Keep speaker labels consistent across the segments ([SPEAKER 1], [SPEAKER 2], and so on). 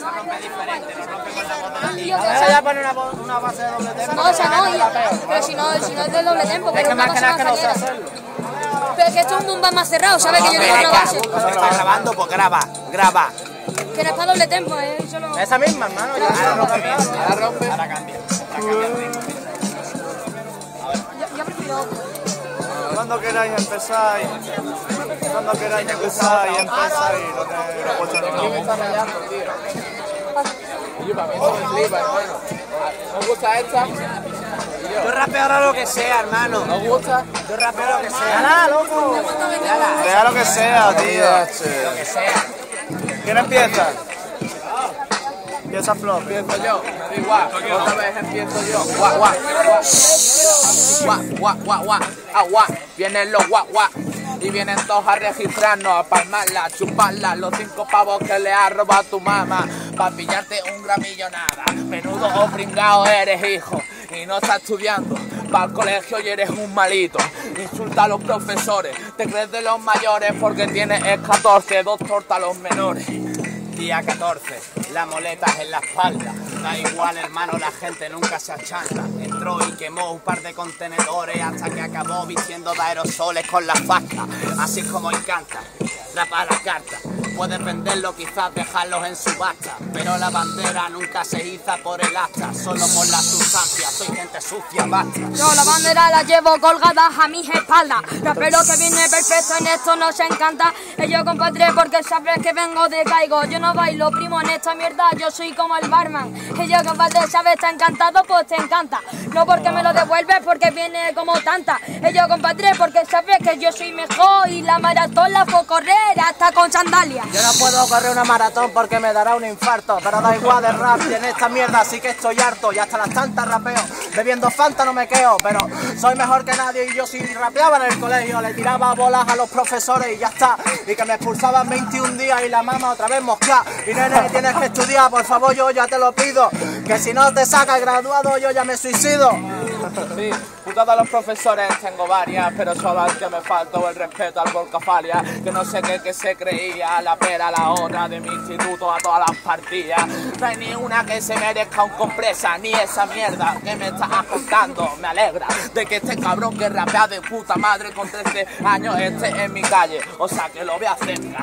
[SPEAKER 1] rompe diferente, no rompe con la voz de
[SPEAKER 2] A ver, ya pone una base de doble tempo.
[SPEAKER 3] No, o sea, no, pero si no es del doble tempo, pero
[SPEAKER 2] Es que
[SPEAKER 3] una
[SPEAKER 2] más que
[SPEAKER 3] cosa
[SPEAKER 2] nada que no sé
[SPEAKER 3] hacerlo.
[SPEAKER 2] hacerlo.
[SPEAKER 3] Pero es que esto es un boom más cerrado, ¿sabes? Que yo tengo una base.
[SPEAKER 1] ¿Está grabando? Pues graba.
[SPEAKER 3] Que no es para doble tempo, solo...
[SPEAKER 2] Esa misma, hermano, ya se lo cambió.
[SPEAKER 1] Ahora rompe. Ahora cambia.
[SPEAKER 3] Yo prefiero otro.
[SPEAKER 4] Cuando queráis empezáis. Cuando queráis empezáis, empezáis. No puedo
[SPEAKER 5] Aquí me está rayando, tío. Y yo para mí eso me flipa, hermano. ¿Os gusta esta?
[SPEAKER 1] Yo rapeo ahora lo que sea, hermano.
[SPEAKER 5] ¿Os gusta?
[SPEAKER 1] Yo rapeo lo que sea.
[SPEAKER 2] ¡Hala, loco!
[SPEAKER 4] Deja lo que sea, tío.
[SPEAKER 1] Lo que sea.
[SPEAKER 4] ¿Quién empieza? Empieza Flop.
[SPEAKER 5] Empiezo yo, me da igual. Otra vez empiezo yo. Guau, guau. Guau, guau, guau, guau. Agua. Vienen los guau, guau. Y vienen todos a registrarnos, a palmarla, a chuparla, los 5 pavos que le has robado a tu mamá, pa' pillarte un gramillo nada. Menudo o pringao eres, hijo, y no estás estudiando, va al colegio y eres un malito. Insulta a los profesores, te crees de los mayores porque tienes el 14, 2 tortas a los menores. Día 14, la moleta en la espalda. Da igual, hermano, la gente nunca se achanta. Entró y quemó un par de contenedores hasta que acabó vistiendo de aerosoles con la fasca. Así es como encanta, rapa la carta. Puedes venderlo, quizás dejarlos en subasta, pero la bandera nunca se iza por el asta, solo por la sustancia. Soy gente sucia, basta.
[SPEAKER 3] Yo la bandera la llevo colgada a mis espaldas. Rapero que viene perfecto en esto nos encanta. Yo compadre porque sabes que vengo de caigo. Yo no bailo, primo, en esta mierda yo soy como el barman. Yo compadre sabes está encantado, pues te encanta. No porque me lo devuelves, porque viene como tanta. Yo compadre porque sabes que yo soy mejor y la maratón la puedo correr hasta con sandalias.
[SPEAKER 2] Yo no puedo correr una maratón porque me dará un infarto, pero da igual de rap y en esta mierda sí que estoy harto y hasta las tantas rapeo. Bebiendo Fanta no me queo, pero soy mejor que nadie y yo si rapeaba en el colegio le tiraba bolas a los profesores y ya está. Y que me expulsaban 21 días y la mamá otra vez mosquea. Y nene, tienes que estudiar, por favor, yo ya te lo pido, que si no te sacas graduado yo ya me suicido.
[SPEAKER 5] Sí, putas a los profesores tengo varias, pero solo al que me faltó el respeto al Volcafalia, que no sé qué que se creía, la pera, la otra de mi instituto a todas las partidas. No hay ni una que se merezca un compresa, ni esa mierda que me estás contando. Me alegra de que este cabrón que rapea de puta madre con 13 años esté en mi calle, o sea que lo vea cerca.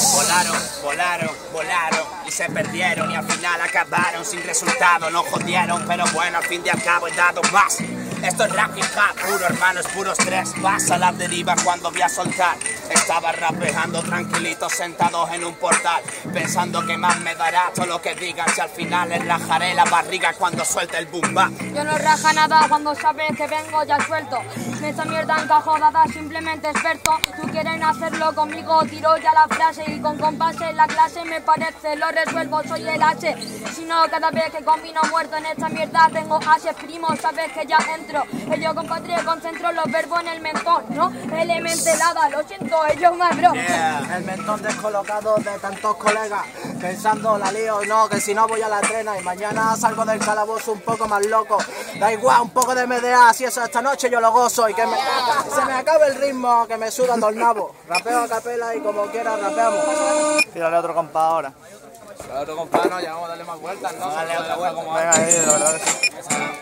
[SPEAKER 1] Volaron y se perdieron y al final acabaron sin resultado. No jodieron, pero bueno, al fin y al cabo he dado más. Esto es rap y rap, puro hermano, es puro estrés. Vas a la deriva cuando voy a soltar. Estaba rapeando tranquilitos sentados en un portal, pensando que más me dará todo lo que digan, si al final les rajaré la barriga cuando suelte el boom bap.
[SPEAKER 3] Yo no raja nada cuando sabes que vengo ya suelto. En esta mierda encajodada simplemente experto. Tú quieres hacerlo conmigo, tiro ya la frase y con compás en la clase me parece lo resuelvo, soy el H. Si no, cada vez que combino muerto en esta mierda tengo H primo, sabes que ya entro. Yo compadre concentro los verbos en el mentón, ¿no? Elementelada, lo siento, ellos más bro.
[SPEAKER 2] Yeah. El mentón descolocado de tantos colegas, pensando la lío, no, que si no voy a la trena y mañana salgo del calabozo un poco más loco. Da igual, un poco de MDA, si eso esta noche yo lo gozo y que se me acabe el ritmo, que me suda todo el nabo. Rapeo a capela y como quiera rapeamos.
[SPEAKER 4] Tírale otro compás ahora.
[SPEAKER 5] El otro compadre, ya vamos a darle más vueltas, ¿no? Dale otra vuelta como
[SPEAKER 4] Venga, ahí, la verdad que sí.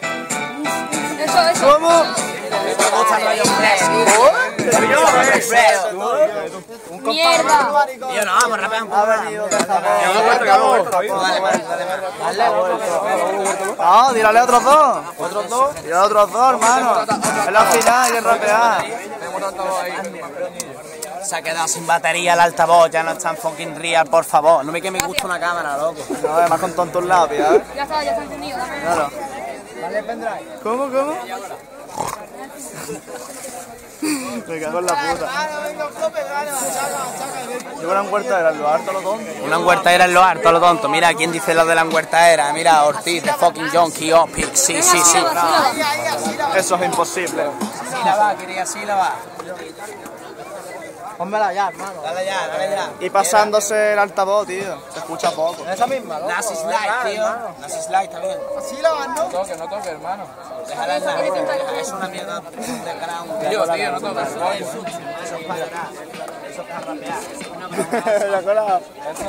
[SPEAKER 3] Eso.
[SPEAKER 4] ¿Cómo?
[SPEAKER 1] Me gusta el rollo
[SPEAKER 3] Mierda.
[SPEAKER 1] Yo no, vamos, rapea un poco.
[SPEAKER 4] Ha venido No, tírale otros dos.
[SPEAKER 5] ¿Otros dos?
[SPEAKER 4] Tírale otros dos, hermano. Es la final, hay que rapear.
[SPEAKER 5] Tenemos tantos ahí.
[SPEAKER 1] Se ha quedado sin batería el altavoz, ya no está en fucking real, por favor. No me que me gusta una cámara, loco.
[SPEAKER 4] No, además con tontos lápiz, ¿eh?
[SPEAKER 3] Ya está encendido, dame.
[SPEAKER 4] Claro.
[SPEAKER 2] Dale pendrive.
[SPEAKER 4] ¿Cómo? Me cago en la puta. Yo una huerta era lo harto, lo tonto.
[SPEAKER 1] Una huerta en lo harto, lo tonto. Mira, ¿quién dice lo de la huerta? Mira, Ortiz, de fucking Yonky Opic. Sí.
[SPEAKER 4] Eso es imposible.
[SPEAKER 1] Sílaba, quería sílaba.
[SPEAKER 2] Pónmela ya, hermano.
[SPEAKER 1] Dale ya.
[SPEAKER 4] Y pasándose el altavoz, tío. Se escucha poco.
[SPEAKER 2] Esa misma, loco.
[SPEAKER 1] Nazi Slide, tío. Nazi Slide también.
[SPEAKER 5] No toque, hermano.
[SPEAKER 1] Déjala en la vida, es una mierda de ground.
[SPEAKER 5] Tío, no toques.
[SPEAKER 1] Eso es para atrás.
[SPEAKER 2] eso es rapear.
[SPEAKER 4] La cola.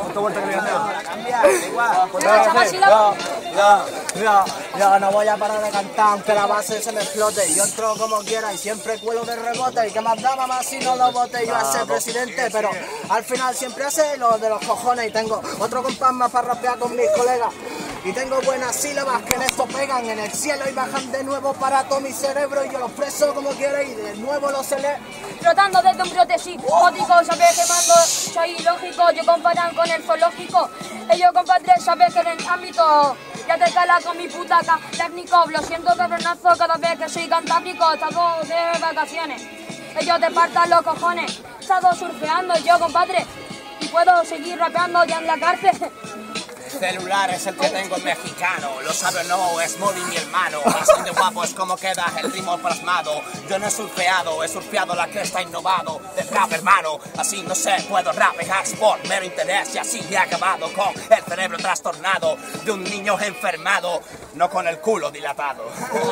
[SPEAKER 2] Yo no voy a parar de cantar aunque la base se me explote. Yo entro como quiera y siempre cuelo de rebote. Y que más da mamá si no lo vote yo a ser presidente. Pero al final siempre hace lo de los cojones. Y tengo otro compás más para rapear con mis colegas. Y tengo buenas sílabas que en esto pegan en el cielo y bajan de nuevo para todo mi cerebro. Y yo los preso como quiera y de nuevo los se lee.
[SPEAKER 3] Flotando desde un brote psicótico, sabes que mando, soy ilógico, yo comparan con el zoológico. Ellos compadre, sabes que en el ámbito ya te cala con mi puta técnico. Lo siento cabronazo cada vez que soy cantábrico, he estado de vacaciones. Ellos te partan los cojones, he estado surfeando yo compadre y puedo seguir rapeando ya en la cárcel.
[SPEAKER 1] Celular es el que tengo en mexicano, lo sabe o no, es Mori mi hermano. Así de guapo es como queda el ritmo plasmado. Yo no he surfeado la cresta innovado del rap hermano. Así no sé, puedo rapear por mero interés y así he acabado con el cerebro trastornado de un niño enfermado, no con el culo dilatado.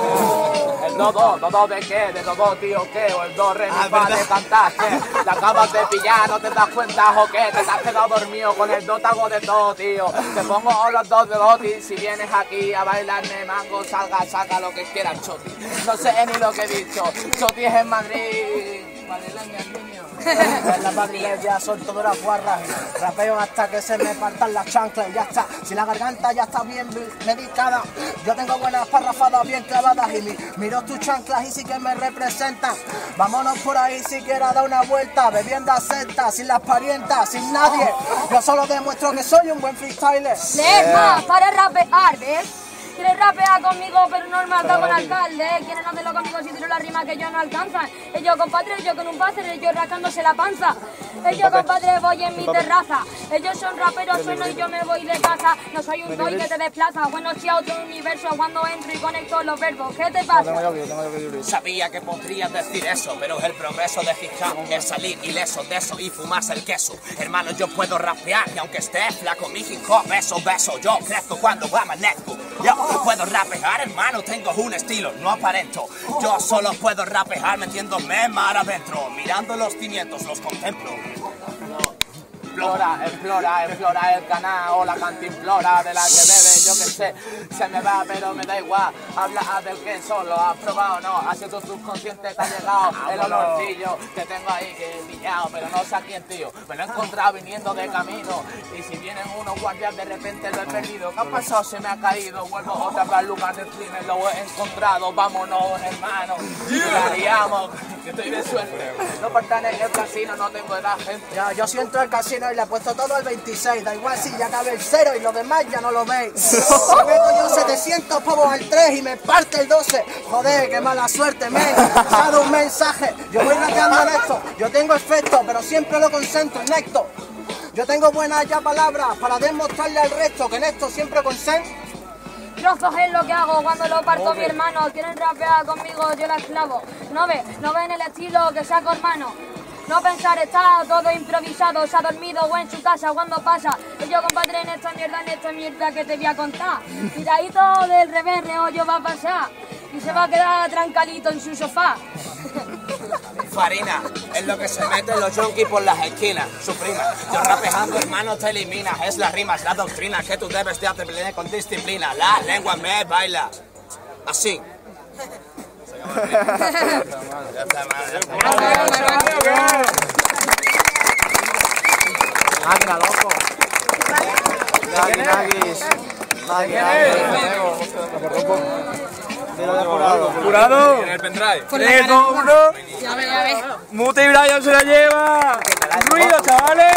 [SPEAKER 5] El do de qué, de do tío qué, o el do re mi fa de cantar qué. La acabas de pillar, no te das cuenta o qué, te has quedado dormido con el do, te hago de todo tío. Te pongo los dos de Doti, si vienes aquí a bailarme mango, saca lo que quieras, Choti. No sé ni lo que he dicho, Choti es en Madrid, madrileña el niño.
[SPEAKER 2] En la madrileña son todas las guarras. Rapeo hasta que se me partan las chanclas y ya está. Si la garganta ya está bien medicada, yo tengo buenas parrafadas bien clavadas y miro tus chanclas y sí que me representan. Vámonos por ahí siquiera da una vuelta, bebiendo secta, sin las parientas, sin nadie. Yo solo demuestro que soy un buen freestyler.
[SPEAKER 3] Más para rapear, ¿ves? Quieres rapear conmigo, pero no me anda con alcalde. Quieren hacerlo conmigo si tiro la rima que ellos no alcanzan. Ellos, compadre, yo con un pase, ellos rascándose la panza. Ellos, compadre, voy en mi terraza. Ellos son raperos, sueno y yo me voy de casa. No soy un boy que te desplaza. Bueno, si a otro universo cuando entro y conecto los verbos. ¿Qué te pasa?
[SPEAKER 1] Sabía que podrías decir eso, pero el progreso de hip hop es salir ileso de eso y fumarse el queso. Hermano, yo puedo rapear y aunque esté flaco mi hip hop, beso, yo crezco cuando amanezco. Yo puedo rapear, hermano, tengo un estilo, no aparento. Yo solo puedo rapear metiéndome mar adentro. Mirando los cimientos, los contemplo.
[SPEAKER 5] Explora el canal o la cantimplora de la que bebe, yo que sé, se me va pero me da igual, habla del que solo has probado, no, ha sido tu subconsciente que ha llegado el olorcillo que tengo ahí que he pillado, pero no sé a quién tío, me lo he encontrado viniendo de camino y si vienen unos guardias de repente lo he perdido, ¿qué ha pasado? Se me ha caído, vuelvo otra vez al lugar del crimen, lo he encontrado, vámonos hermano, la liamos, que estoy de suerte, no pertenezco al casino, no tengo edad gente.
[SPEAKER 2] Yo siento el casino y le he puesto todo al 26, da igual si ya cabe el 0 y lo demás ya no lo veis. Si meto yo 700 pavos al 3 y me parte el 12, joder, qué mala suerte, me he dado un mensaje. Yo voy rapeando en esto, yo tengo efecto, pero siempre lo concentro en esto. Yo tengo buenas ya palabras para demostrarle al resto que en esto siempre concentro.
[SPEAKER 3] Trozos es lo que hago cuando lo parto mi hermano. Quieren rapear conmigo, yo la esclavo. No ven el estilo que saco hermano. No pensar, está todo improvisado, se ha dormido o en su casa cuando pasa. Y yo compadre en esta mierda que te voy a contar. Miradito del revés, yo va a pasar y se va a quedar trancadito en su sofá.
[SPEAKER 1] Farina, es lo que se meten los junkies por las esquinas, su prima. Yo rapeando, hermano, te eliminas. Es la rima, es la doctrina que tú debes de aprender con disciplina. La lengua me baila. Así.
[SPEAKER 2] Máquina, loco.
[SPEAKER 4] Jurado.
[SPEAKER 6] En el pendrive.
[SPEAKER 4] 3, 2, 1.
[SPEAKER 3] Ya ve.
[SPEAKER 4] Mute y Brian se la lleva. Ruido, chavales.